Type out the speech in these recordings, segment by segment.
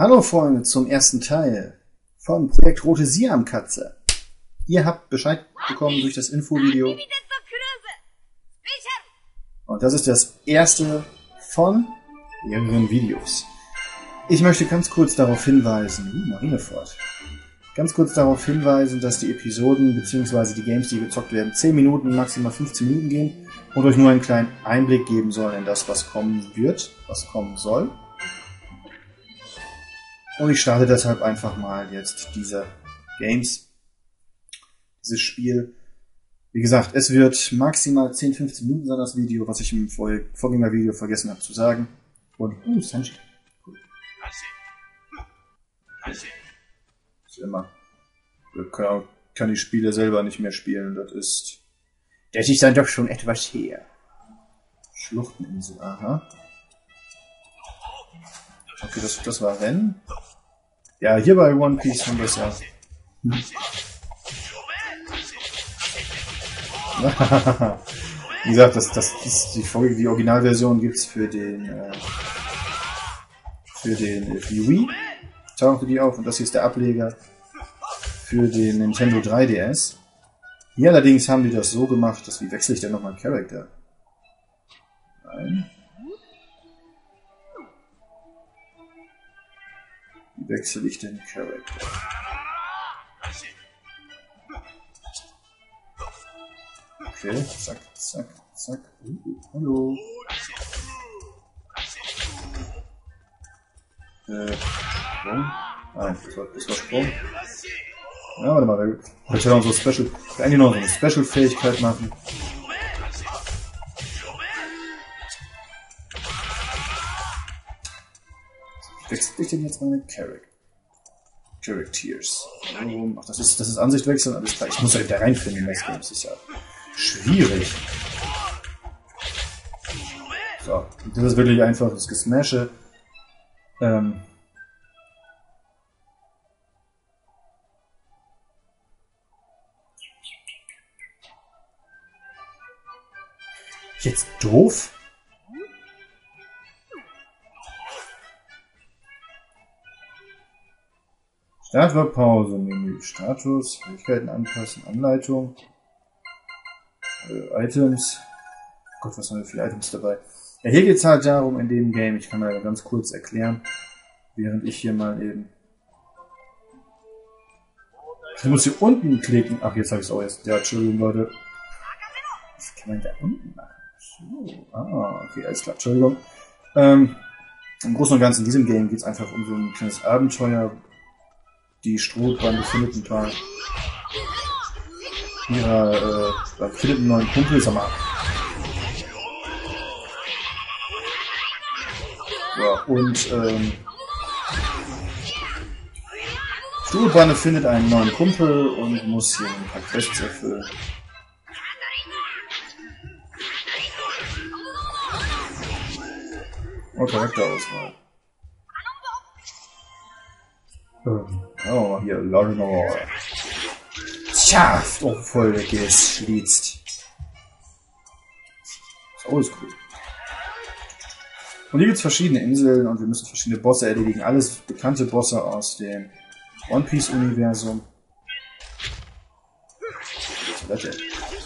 Hallo Freunde zum ersten Teil von Projekt Rote Siamkatze. Ihr habt Bescheid bekommen durch das Infovideo. Und das ist das erste von mehreren Videos. Ich möchte ganz kurz darauf hinweisen, Marineford, dass die Episoden bzw. die Games, die gezockt werden, 10 Minuten, maximal 15 Minuten gehen und euch nur einen kleinen Einblick geben sollen in das, was kommen wird, was kommen soll. Und ich starte deshalb einfach mal jetzt diese Games, dieses Spiel. Wie gesagt, es wird maximal 10-15 Minuten sein, das Video, was ich im Vorgängervideo vergessen habe zu sagen. Und, Sanji. Cool. Ist immer. Kann die Spiele selber nicht mehr spielen, das ist dann doch schon etwas her. Schluchteninsel, aha. Okay, das war Rennen. Ja, hier bei One Piece haben wir es ja. Wie gesagt, das ist die Originalversion gibt's für den Wii. Tauchte die auf und das hier ist der Ableger für den Nintendo 3DS. Hier allerdings haben die das so gemacht, dass wie wechsle ich denn nochmal Charakter? Nein. Wie wechsle ich den Charakter? Okay, zack, zack, zack. Hallo. Sprung? Nein, das war Sprung. Ja, warte mal, ich kann auch so eigentlich noch so eine Special-Fähigkeit machen. Wechsle ich denn jetzt meine Characters? Ach, das ist Ansicht wechseln, alles klar. Ich muss ja wieder reinfinden in das Game, das ist ja schwierig. So, das ist wirklich einfach das Gesmashe. Jetzt doof? Startpause, Menü, Status, Fähigkeiten anpassen, Anleitung, Items. Gott, was haben wir für Items dabei? Ja, hier geht es halt darum, in dem Game, ich kann mal ganz kurz erklären, während ich hier mal eben... Ich muss hier unten klicken. Ach, jetzt habe ich es auch erst. Ja, Entschuldigung, Leute. Was kann man da unten machen? So, okay, alles klar, Entschuldigung. Im Großen und Ganzen in diesem Game geht es einfach um so ein kleines Abenteuer. Die Strohbande findet ein paar findet einen neuen Kumpel, sag mal. Ja, und Strohbande findet einen neuen Kumpel und muss hier ein paar Quests erfüllen. Und Charakterauswahl. Oh, hier, Lorinor. Schaft! Oh, voll geschlitzt. Ist alles cool. Und hier gibt es verschiedene Inseln und wir müssen verschiedene Bosse erledigen. Alles bekannte Bosse aus dem One Piece Universum. Toilette.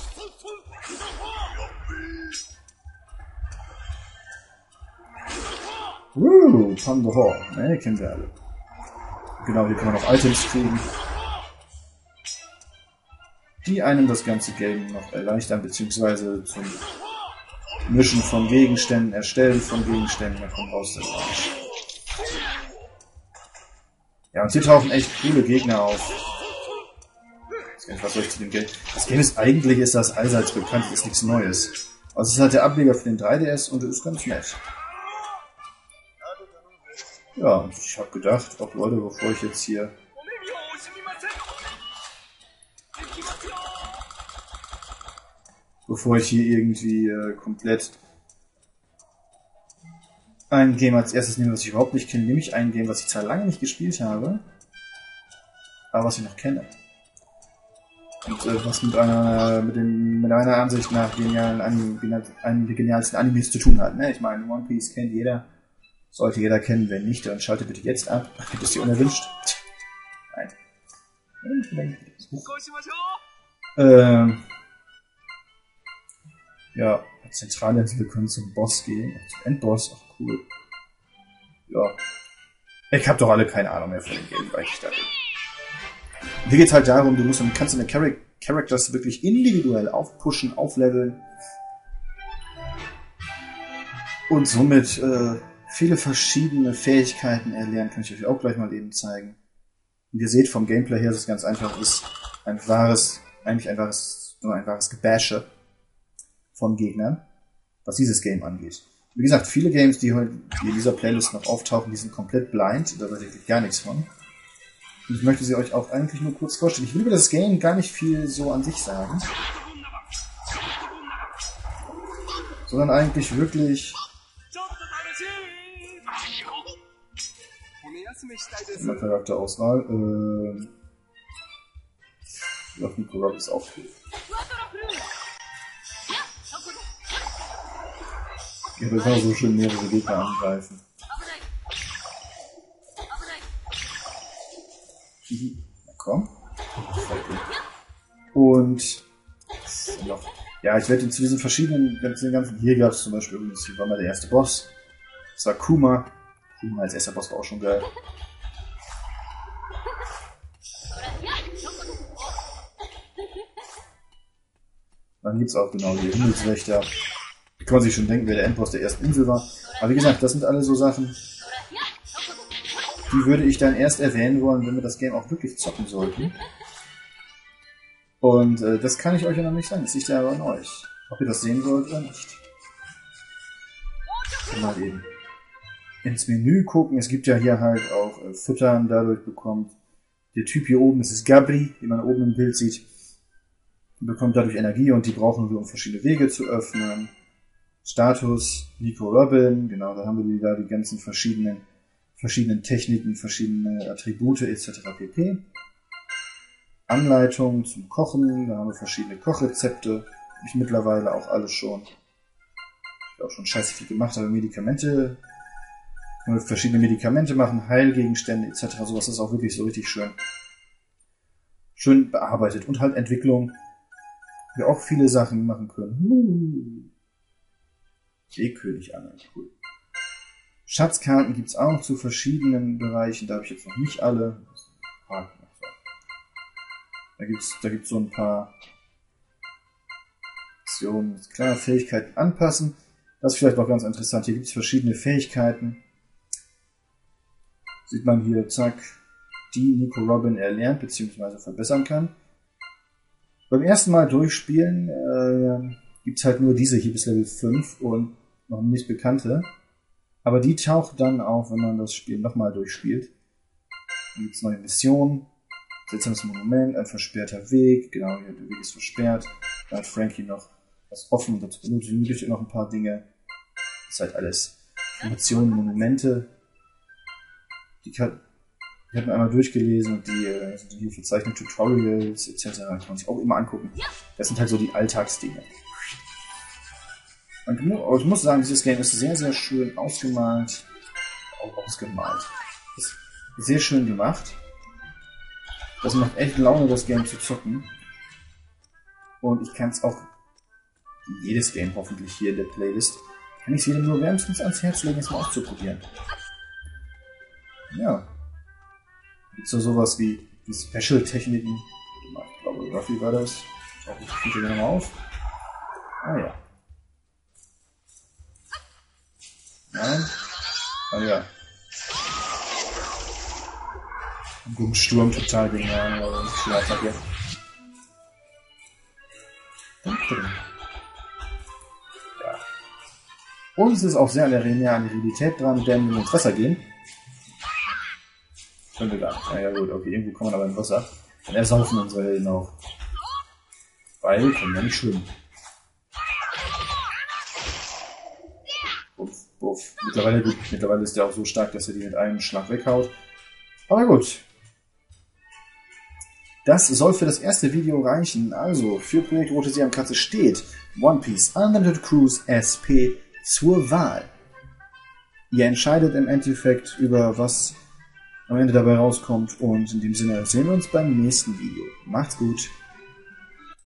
Pandora. Ne, kennen wir alle. Genau, hier kann man noch Items kriegen, die einem das ganze Game noch erleichtern, beziehungsweise zum Mischen von Gegenständen, Erstellen von Gegenständen, da kommt raus das Arsch. Ja, und hier tauchen echt coole Gegner auf. Was soll ich zu dem Game? Das Game ist eigentlich das allseits bekannt, ist nichts Neues. Also es ist halt der Ableger für den 3DS und ist ganz nett. Ja, und ich habe gedacht, auch Leute, bevor ich jetzt hier irgendwie komplett ein Game als erstes nehme, was ich überhaupt nicht kenne, nehme ich ein Game, was ich zwar lange nicht gespielt habe, aber was ich noch kenne. Und was mit einer Ansicht nach einem der genialsten Animes zu tun hat. Ne? Ich meine, One Piece kennt jeder. Sollte jeder kennen, wenn nicht, dann schalte bitte jetzt ab. Gibt es hier unerwünscht? Nein. Ja, Zentralinsel, wir können zum Boss gehen. Zum Endboss, ach cool. Ja. Ich hab doch alle keine Ahnung mehr von dem Game, weil ich da bin. Hier geht's halt darum, kannst deine Characters wirklich individuell aufpushen, aufleveln. Und somit viele verschiedene Fähigkeiten erlernen. Kann ich euch auch gleich mal eben zeigen. Und ihr seht vom Gameplay her, dass es ganz einfach ist. Nur ein wahres Gebashe von Gegnern, was dieses Game angeht. Wie gesagt, viele Games, die heute in dieser Playlist noch auftauchen, die sind komplett blind, da weiß ich wirklich gar nichts von. Und ich möchte sie euch auch eigentlich nur kurz vorstellen. Ich will über das Game gar nicht viel so an sich sagen, sondern eigentlich wirklich Charakterauswahl. Auf Nico Rob ist auch viel. Ich will einfach so schön mehrere Gegner angreifen. Na komm. Und ja, ich werde zu diesen verschiedenen ganzen. Hier gab es zum Beispiel übrigens, hier war mal der erste Boss. Das war Kuma. Kuma als erster Boss war auch schon geil. Dann gibt es auch genau die Himmelswächter. Da kann man sich schon denken, wer der Endboss der ersten Insel war. Aber wie gesagt, das sind alle so Sachen, die würde ich dann erst erwähnen wollen, wenn wir das Game auch wirklich zocken sollten. Und das kann ich euch ja noch nicht sagen. Das liegt ja aber an euch. Ob ihr das sehen wollt oder nicht. Mal eben ins Menü gucken. Es gibt ja hier halt auch Füttern dadurch bekommt. Der Typ hier oben, das ist Gabri, wie man oben im Bild sieht. Bekommt dadurch Energie und die brauchen wir, um verschiedene Wege zu öffnen. Status, Nico Robin, genau, da haben wir die ganzen verschiedenen Techniken, verschiedene Attribute etc. pp. Anleitungen zum Kochen, da haben wir verschiedene Kochrezepte. Hab ich mittlerweile auch alles schon. Ich habe auch schon scheiße viel gemacht, aber Medikamente, können wir verschiedene Medikamente machen, Heilgegenstände etc. Sowas ist auch wirklich so richtig schön bearbeitet. Und halt Entwicklung, wir auch viele Sachen machen können. Seekönig an, cool. Schatzkarten gibt's auch zu verschiedenen Bereichen, da habe ich jetzt noch nicht alle. Da gibt's so ein paar Optionen. Klar, Fähigkeiten anpassen. Das ist vielleicht noch ganz interessant. Hier gibt's verschiedene Fähigkeiten. Sieht man hier, zack, die Nico Robin erlernt bzw. verbessern kann. Beim ersten Mal durchspielen gibt's halt nur diese hier bis Level 5 und noch nicht bekannte. Aber die taucht dann auf, wenn man das Spiel nochmal durchspielt. Dann gibt's neue Missionen, seltsames Monument, ein versperrter Weg. Genau, hier, der Weg ist versperrt. Da hat Frankie noch was offen und dazu benötigt noch ein paar Dinge. Das ist halt alles Informationen, Monumente. Die hat man einmal durchgelesen und die sind hier verzeichnet, Tutorials etc. Kann man sich auch immer angucken. Das sind halt so die Alltagsdinge. Und ich muss sagen, dieses Game ist sehr, sehr schön ausgemalt. Ist sehr schön gemacht. Das macht echt Laune, das Game zu zocken. Und ich kann es auch, jedes Game hoffentlich hier in der Playlist, kann ich es jedem nur wärmstens ans Herz legen, es mal auszuprobieren. Ja. Gibt's da sowas wie Special-Techniken? Ich glaube, Ruffy war das. Ich gehe nochmal auf. Ah ja. Nein. Ah ja. Sturm total genial. Schlafattacke. Ja. Und es ist auch sehr an der Realität dran, wenn wir ins Wasser gehen. Können wir da. Naja gut, okay, irgendwo kommen wir aber ins Wasser. Dann ersaufen unsere Helden auch. Weil wir können ja nicht schwimmen. Buff, buff. Mittlerweile ist der auch so stark, dass er die mit einem Schlag weghaut. Aber gut. Das soll für das erste Video reichen. Also, für Projekt Rote Seeheim-Katze steht One Piece Unlimited Cruise SP zur Wahl. Ihr entscheidet im Endeffekt über was am Ende dabei rauskommt und in dem Sinne sehen wir uns beim nächsten Video. Macht's gut!